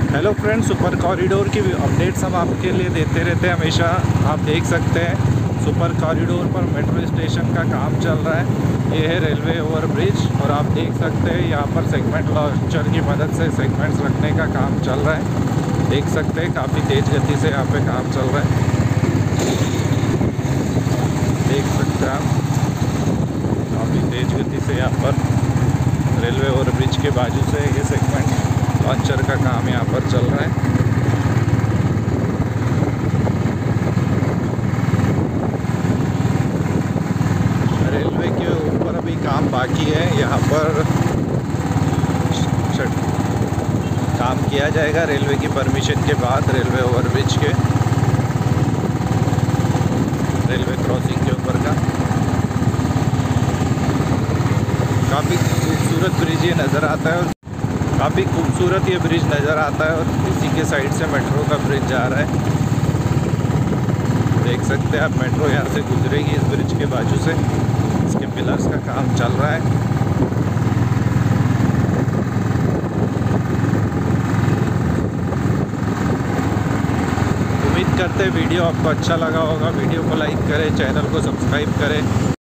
Hello friends, super corridor की updates हम आपके लिए देते रहते हैं हमेशा। आप देख सकते हैं सुपर कॉरिडोर पर मेट्रो स्टेशन का काम चल रहा है। ये है रेलवे ओवर ब्रिज और आप देख सकते हैं यहाँ पर सेगमेंट लॉन्चर की मदद से सेगमेंट्स रखने का काम चल रहा है। देख सकते हैं काफ़ी तेज़ गति से यहाँ पे काम चल रहा है। देख सकते हैं आप काफ़ी तेज़ गति से यहाँ पर रेलवे ओवर ब्रिज के बाजू से ये सेगमेंट लॉन्चर का काम यहाँ पर चल रहा है। रेलवे के ऊपर अभी काम बाकी है, यहाँ पर काम किया जाएगा रेलवे की परमिशन के बाद। रेलवे ओवरब्रिज के रेलवे क्रॉसिंग के ऊपर का काफ़ी खूबसूरत ब्रिज ये नज़र आता है। काफ़ी खूबसूरत ये ब्रिज नज़र आता है और इसी के साइड से मेट्रो का ब्रिज जा रहा है। देख सकते हैं आप मेट्रो यहाँ से गुजरेगी इस ब्रिज के बाजू से। इसके पिलर्स का काम चल रहा है। उम्मीद करते हैं वीडियो आपको अच्छा लगा होगा। वीडियो को लाइक करें, चैनल को सब्सक्राइब करें।